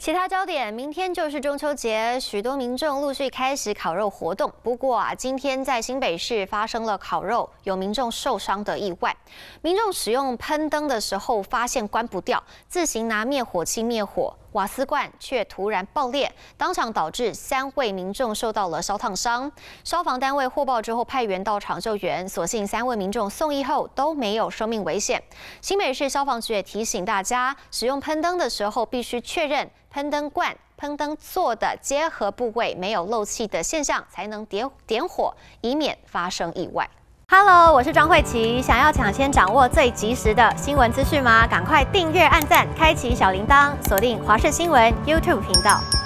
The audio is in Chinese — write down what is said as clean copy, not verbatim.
其他焦点，明天就是中秋节，许多民众陆续开始烤肉活动。不过今天在新北市发生了烤肉有民众受伤的意外。民众使用喷灯的时候发现关不掉，自行拿灭火器灭火，瓦斯罐却突然爆裂，当场导致3位民众受到了烧烫伤。消防单位获报之后派员到场救援，所幸3位民众送医后都没有生命危险。新北市消防局也提醒大家，使用喷灯的时候必须确认喷灯罐、喷灯座的结合部位没有漏气的现象，才能点火，以免发生意外。Hello， 我是庄慧琪。想要抢先掌握最及时的新闻资讯吗？赶快订阅、按赞、开启小铃铛，锁定华视新闻 YouTube 频道。